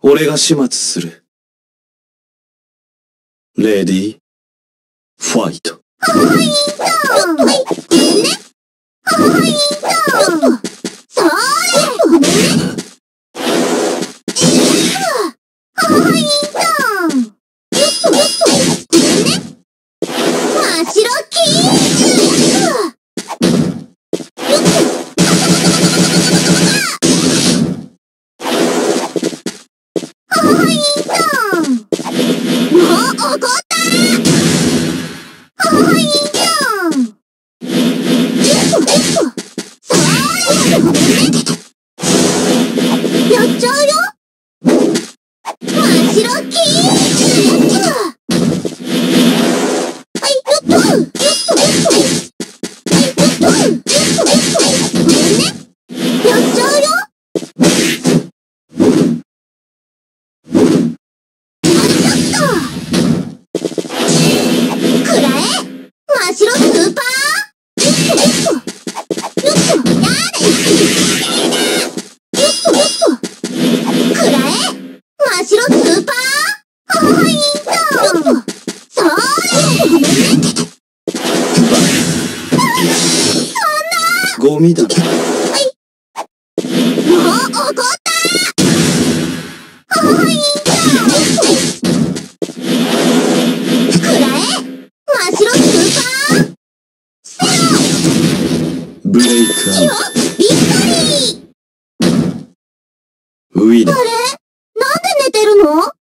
俺が始末する。レディー、ファイト。 ファイト。はい、ごめんね。ファイト。それ。ごめんね。ファイト。ごめんね。真っ白キー。やっちゃうよ。真っ白キー。はい、よっと。よっと。はい、よっと。ごめんね。やっちゃうよ。くらえ。真っ白スーパー。よっと。やれ。くらえ。真っ白スーパー。ファイト。それ。ごめんね。 ゴミだ。 はい。もう怒った。ファイト。くらえ。真っ白スーパー。 ブレイクアウよっ、ビクトリー。 ト。ウィナー。 あれ？なんで寝てるの？